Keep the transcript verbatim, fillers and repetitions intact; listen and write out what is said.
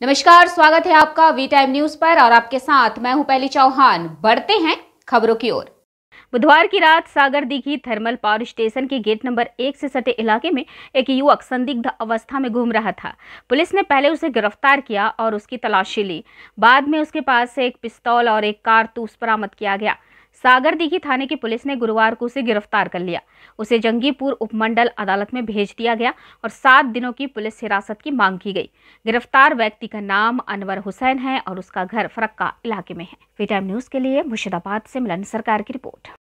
नमस्कार, स्वागत है आपका वी टाइम न्यूज पर और आपके साथ मैं हूं पहली चौहान। बढ़ते हैं खबरों की ओर। बुधवार की रात Sagar Dighi thermal power station के गेट नंबर एक से सटे इलाके में एक युवक संदिग्ध अवस्था में घूम रहा था। पुलिस ने पहले उसे गिरफ्तार किया और उसकी तलाशी ली। बाद में उसके पास से एक पिस्तौल और एक कारतूस बरामद किया गया। सागर दीघी थाने की पुलिस ने गुरुवार को उसे गिरफ्तार कर लिया। उसे जंगीपुर उपमंडल अदालत में भेज दिया गया और सात दिनों की पुलिस हिरासत की मांग की गई। गिरफ्तार व्यक्ति का नाम अनवर हुसैन है और उसका घर फरक्का इलाके में है। वी टाइम न्यूज के लिए मुर्शिदाबाद से मिलन सरकार की रिपोर्ट।